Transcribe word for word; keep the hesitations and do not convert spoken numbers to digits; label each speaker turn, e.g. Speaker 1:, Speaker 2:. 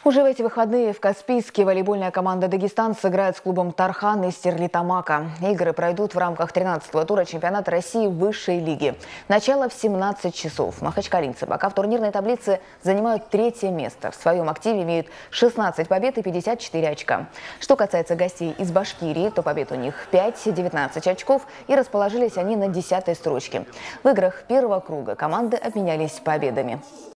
Speaker 1: Уже в эти выходные в Каспийске волейбольная команда «Дагестан» сыграет с клубом «Тархан» из Стерлитамака. Игры пройдут в рамках тринадцатого тура чемпионата России высшей лиги. Начало в семнадцать часов. Махачкалинцы пока в турнирной таблице занимают третье место. В своем активе имеют шестнадцать побед и пятьдесят четыре очка. Что касается гостей из Башкирии, то побед у них пять, девятнадцать очков, и расположились они на десятой строчке. В играх первого круга команды обменялись победами.